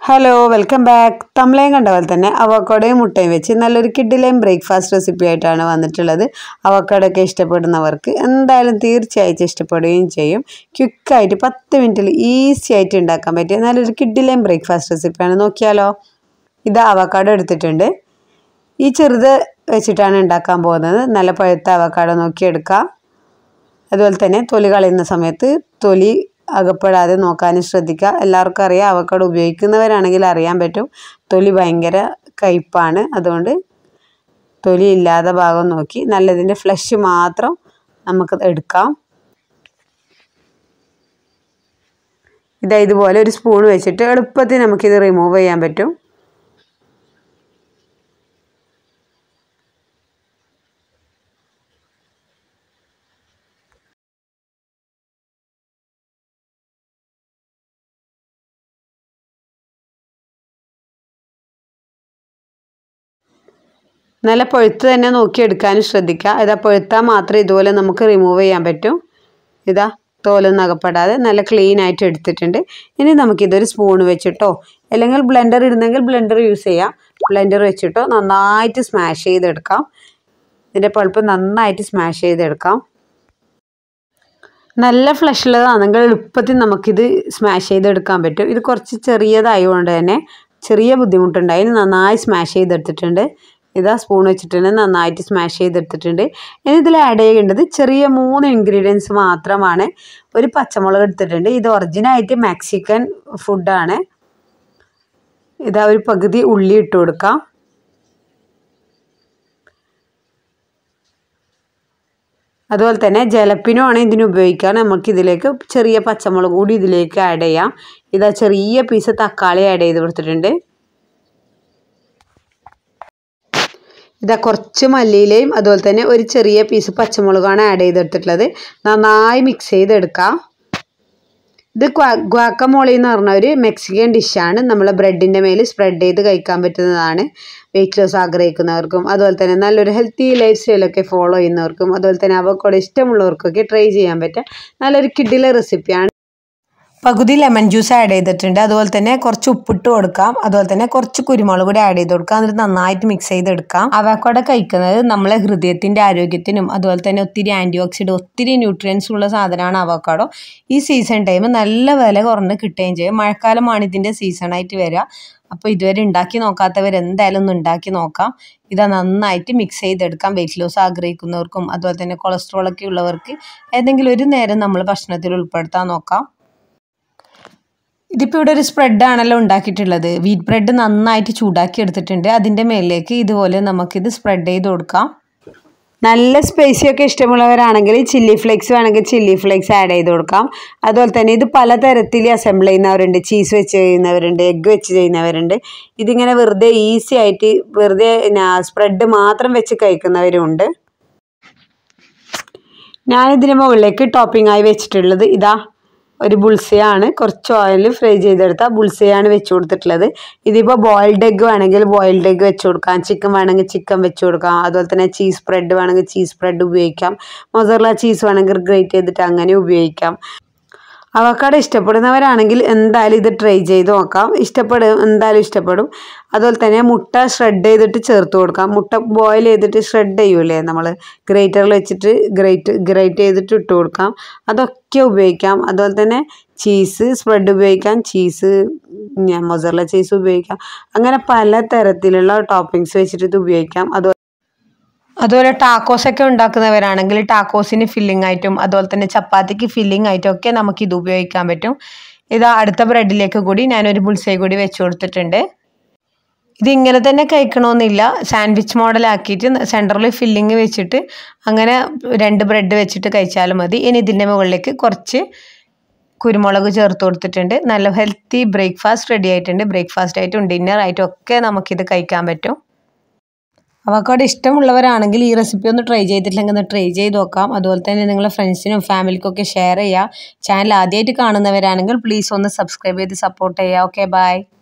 Hello welcome back. തമിഴയും കണ്ട പോലെ തന്നെ അവക്കാഡോയും മുട്ടയും വെച്ച് നല്ലൊരു കിഡിലെയും ബ്രേക്ക്ഫാസ്റ്റ് റെസിപ്പി ആയിട്ടാണ് വന്നിട്ടുള്ളത്. അവക്കാഡോ ഒക്കെ ഇഷ്ടപ്പെടുന്നവർക്ക് എന്തായാലും തീർച്ചയായിട്ടും ഇഷ്ടപ്പെടുകയും ചെയ്യും. ക്വിക്കായിട്ട് 10 മിനിറ്റിൽ ഈസി ആയിട്ട് ഉണ്ടാക്കാൻ പറ്റിയ നല്ലൊരു കിഡിലെയും ബ്രേക്ക്ഫാസ്റ്റ് റെസിപ്പിയാണ്. നോക്കിയാലോ. ഇത് അവക്കാഡോ എടുത്തിട്ടുണ്ട്. ഈ ചെറുത് വെച്ചിട്ടാണ് ഉണ്ടാക്കാൻ പോകുന്നത്. നല്ല പഴുത്ത അവക്കാഡോ നോക്കിയെടുക്കുക. അതുപോലെ തന്നെ തൊലി കളയുന്ന സമയത്ത് തൊലി അകപ്പെടാതെ നോക്കാനും ശ്രദ്ധിക്കുക. എല്ലാവർക്കും അറിയാം, അവക്കാഡോ ഉപയോഗിക്കുന്നവരാണെങ്കിൽ അറിയാൻ പറ്റും, തൊലി ഭയങ്കര കയ്പ്പാണ്. അതുകൊണ്ട് തൊലി ഇല്ലാത്ത ഭാഗം നോക്കി നല്ലതിൻ്റെ ഫ്ലഷ് മാത്രം നമുക്ക് എടുക്കാം. ഇതുപോലെ ഒരു സ്പൂൺ വെച്ചിട്ട് എളുപ്പത്തിൽ നമുക്കിത് റിമൂവ് ചെയ്യാൻ പറ്റും. നല്ല പഴുത്ത് തന്നെ നോക്കിയെടുക്കാനും ശ്രദ്ധിക്കുക. ഇതാ പഴുത്താൽ മാത്രമേ ഇതുപോലെ നമുക്ക് റിമൂവ് ചെയ്യാൻ പറ്റും. ഇതാ തോലൊന്നും അകപ്പെടാതെ നല്ല ക്ലീൻ ആയിട്ട് എടുത്തിട്ടുണ്ട്. ഇനി നമുക്കിതൊരു സ്പൂൺ വെച്ചിട്ടോ അല്ലെങ്കിൽ ബ്ലെൻഡർ ഇടുന്നെങ്കിൽ ബ്ലെൻഡർ യൂസ് ചെയ്യാം. ബ്ലെൻഡർ വെച്ചിട്ടോ നന്നായിട്ട് സ്മാഷ് ചെയ്തെടുക്കാം. ഇതിൻ്റെ പൾപ്പ് നന്നായിട്ട് സ്മാഷ് ചെയ്തെടുക്കാം. നല്ല ഫ്ലഷ് ഉള്ളതാണെങ്കിൽ എളുപ്പത്തിൽ നമുക്കിത് സ്മാഷ് ചെയ്തെടുക്കാൻ പറ്റും. ഇത് കുറച്ച് ചെറിയതായതുകൊണ്ട് തന്നെ ചെറിയ ബുദ്ധിമുട്ടുണ്ടായി. നന്നായി സ്മാഷ് ചെയ്തെടുത്തിട്ടുണ്ട്. ഇതാ സ്പൂൺ വെച്ചിട്ട് തന്നെ നന്നായിട്ട് സ്മാഷ് ചെയ്തെടുത്തിട്ടുണ്ട്. ഇനി ഇതിൽ ആഡ് ചെയ്യേണ്ടത് ചെറിയ 3 ഇൻഗ്രീഡിയൻസ് മാത്രമാണ്. ഒരു പച്ചമുളക് എടുത്തിട്ടുണ്ട്. ഇത് ഒറിജിനായിട്ട് മെക്സിക്കൻ ഫുഡാണ്. ഇതാ ഒരു പകുതി ഉള്ളി ഇട്ട് കൊടുക്കാം. അതുപോലെ തന്നെ ജലപ്പിനോ ആണ് ഇതിന് ഉപയോഗിക്കാൻ. നമുക്കിതിലേക്ക് ചെറിയ പച്ചമുളക് കൂടി ഇതിലേക്ക് ആഡ് ചെയ്യാം. ഇതാ ചെറിയ പീസ് തക്കാളി ആഡ് ചെയ്ത് കൊടുത്തിട്ടുണ്ട്. ഇതാ കുറച്ച് മല്ലിയിലയും അതുപോലെ തന്നെ ഒരു ചെറിയ പീസ് പച്ചമുളകാണ് ആഡ് ചെയ്തെടുത്തിട്ടുള്ളത്. നന്നായി മിക്സ് ചെയ്തെടുക്കാം. ഇത് ഗ്വാക്കമോളി എന്ന് പറഞ്ഞ ഒരു മെക്സിക്കൻ ഡിഷാണ്. നമ്മൾ ബ്രെഡിൻ്റെ മേൽ സ്പ്രെഡ് ചെയ്ത് കഴിക്കാൻ പറ്റുന്നതാണ്. വെയിറ്റ് ലോസ് ആഗ്രഹിക്കുന്നവർക്കും അതുപോലെ തന്നെ നല്ലൊരു ഹെൽത്തി ലൈഫ് സ്റ്റൈലൊക്കെ ഫോളോ ചെയ്യുന്നവർക്കും അതുപോലെ തന്നെ അവക്കാഡോ ഇഷ്ടമുള്ളവർക്കൊക്കെ ട്രൈ ചെയ്യാൻ പറ്റുക നല്ലൊരു കിഡിലെ റെസിപ്പിയാണ്. പകുതി ലെമൺ ജ്യൂസ് ആഡ് ചെയ്തിട്ടുണ്ട്. അതുപോലെ തന്നെ കുറച്ച് ഉപ്പിട്ട് കൊടുക്കാം. അതുപോലെ തന്നെ കുറച്ച് കുരുമുളക് കൂടി ആഡ് ചെയ്ത് കൊടുക്കാം. എന്നിട്ട് നന്നായിട്ട് മിക്സ് ചെയ്തെടുക്കാം. അവക്കാഡോ കഴിക്കുന്നത് നമ്മളെ ഹൃദയത്തിൻ്റെ ആരോഗ്യത്തിനും അതുപോലെ തന്നെ ഒത്തിരി ആൻറ്റി ഓക്സിഡൻറ്റ് ഒത്തിരി ന്യൂട്രിയൻസ് ഉള്ള സാധനമാണ് അവക്കാഡോ. ഈ സീസൺ ടൈം നല്ല വില കുറഞ്ഞ് കിട്ടുകയും ചെയ്യും. മഴക്കാലമാണ് ഇതിൻ്റെ സീസണായിട്ട് വരിക. അപ്പോൾ ഇതുവരെ ഉണ്ടാക്കി നോക്കാത്തവർ എന്തായാലും ഒന്ന് ഉണ്ടാക്കി നോക്കാം. ഇത് നന്നായിട്ട് മിക്സ് ചെയ്തെടുക്കാം. വെയിറ്റ് ലോസ് ആഗ്രഹിക്കുന്നവർക്കും അതുപോലെ തന്നെ കൊളസ്ട്രോളൊക്കെ ഉള്ളവർക്ക് ഏതെങ്കിലും ഒരു നേരം നമ്മൾ ഭക്ഷണത്തിൽ ഉൾപ്പെടുത്താൻ നോക്കാം. ഇതിപ്പോൾ ഇവിടെ ഒരു സ്പ്രെഡാണല്ലോ ഉണ്ടാക്കിയിട്ടുള്ളത്. വീറ്റ് ബ്രെഡ് നന്നായിട്ട് ചൂടാക്കി എടുത്തിട്ടുണ്ട്. അതിൻ്റെ മേലിലേക്ക് ഇതുപോലെ നമുക്കിത് സ്പ്രെഡ് ചെയ്ത് കൊടുക്കാം. നല്ല സ്പൈസിയൊക്കെ ഇഷ്ടമുള്ളവരാണെങ്കിൽ ചില്ലി ഫ്ലേക്സ് വേണമെങ്കിൽ ചില്ലി ഫ്ലേക്സ് ആഡ് ചെയ്ത് കൊടുക്കാം. അതുപോലെ തന്നെ ഇത് പലതരത്തിൽ അസംബിൾ ചെയ്യുന്നവരുണ്ട്. ചീസ് വെച്ച് ചെയ്യുന്നവരുണ്ട്, എഗ്ഗ് വെച്ച് ചെയ്യുന്നവരുണ്ട്. ഇതിങ്ങനെ വെറുതെ ഈസി ആയിട്ട് വെറുതെ സ്പ്രെഡ് മാത്രം വെച്ച് കഴിക്കുന്നവരുമുണ്ട്. ഞാനിതിന് മുകളിലേക്ക് ടോപ്പിംഗ് ആയി വെച്ചിട്ടുള്ളത് ഇതാ ഒരു ബുൾസയാണ്. കുറച്ച് ഓയിൽ ഫ്രൈ ചെയ്തെടുത്ത ബുൾസയാണ് വെച്ച് കൊടുത്തിട്ടുള്ളത്. ഇതിപ്പോൾ ബോയിൽഡ് എഗ്ഗ് വേണമെങ്കിൽ ബോയിൽഡ് എഗ്ഗ് വെച്ച് കൊടുക്കാം. ചിക്കൻ വേണമെങ്കിൽ ചിക്കൻ വെച്ച് കൊടുക്കാം. അതുപോലെ തന്നെ ചീസ് ബ്രെഡ് വേണമെങ്കിൽ ചീസ് ബ്രെഡ് ഉപയോഗിക്കാം. മൊസറല്ല ചീസ് വേണമെങ്കിൽ ഗ്രേറ്റ് ചെയ്തിട്ട് അങ്ങനെ ഉപയോഗിക്കാം. അവക്കാഡോ ഇഷ്ടപ്പെടുന്നവരാണെങ്കിൽ എന്തായാലും ഇത് ട്രൈ ചെയ്ത് നോക്കാം. എന്തായാലും ഇഷ്ടപ്പെടും. അതുപോലെ തന്നെ മുട്ട ഷ്രെഡ് ചെയ്തിട്ട് ചേർത്ത് കൊടുക്കാം. മുട്ട ബോയിൽ ചെയ്തിട്ട് ഷ്രെഡ് ചെയ്യൂലേ നമ്മൾ, ഗ്രേറ്ററിൽ വെച്ചിട്ട് ഗ്രേറ്റ് ചെയ്തിട്ട് ഇട്ട് കൊടുക്കാം. അതൊക്കെ ഉപയോഗിക്കാം. അതുപോലെ തന്നെ ചീസ് സ്പ്രെഡ് ഉപയോഗിക്കാം, ചീസ് മൊസറല്ല ചീസ് ഉപയോഗിക്കാം. അങ്ങനെ പല തരത്തിലുള്ള ടോപ്പിങ്സ് വെച്ചിട്ട് ഇത് ഉപയോഗിക്കാം. അതുപോലെ ടാക്കോസൊക്കെ ഉണ്ടാക്കുന്നവരാണെങ്കിൽ ടാക്കോസിന് ഫില്ലിംഗ് ആയിട്ടും അതുപോലെ തന്നെ ചപ്പാത്തിക്ക് ഫില്ലിംഗ് ആയിട്ടും ഒക്കെ നമുക്കിത് ഉപയോഗിക്കാൻ പറ്റും. ഇത് അടുത്ത ബ്രെഡിലേക്ക് കൂടി ഞാനൊരു ബുൾസൈ കൂടി വെച്ച് കൊടുത്തിട്ടുണ്ട്. ഇതിങ്ങനെ തന്നെ കഴിക്കണമെന്നില്ല. സാൻഡ്വിച്ച് മോഡലാക്കിയിട്ട് സെൻറ്ററിൽ ഫില്ലിങ് വെച്ചിട്ട് അങ്ങനെ 2 ബ്രെഡ് വെച്ചിട്ട് കഴിച്ചാലും മതി. ഇനി ഇതിൻ്റെ മുകളിലേക്ക് കുറച്ച് കുരുമുളക് ചേർത്ത് കൊടുത്തിട്ടുണ്ട്. നല്ല ഹെൽത്തി ബ്രേക്ക്ഫാസ്റ്റ് റെഡി ആയിട്ടുണ്ട്. ബ്രേക്ക്ഫാസ്റ്റ് ആയിട്ടും ഡിന്നറായിട്ടും ഒക്കെ നമുക്കിത് കഴിക്കാൻ പറ്റും. അവക്കാഡോ ഇഷ്ടമുള്ളവരാണെങ്കിൽ ഈ റെസിപ്പി ഒന്ന് ട്രൈ ചെയ്തിട്ടില്ലെങ്കിൽ ഒന്ന് ട്രൈ ചെയ്ത് നോക്കാം. അതുപോലെ തന്നെ നിങ്ങളുടെ ഫ്രണ്ട്സിനും ഫാമിലിക്കൊക്കെ ഷെയർ ചെയ്യുക. ചാനൽ ആദ്യമായിട്ട് കാണുന്നവരാണെങ്കിൽ പ്ലീസ് ഒന്ന് സബ്സ്ക്രൈബ് ചെയ്ത് സപ്പോർട്ട് ചെയ്യുക. Okay, by.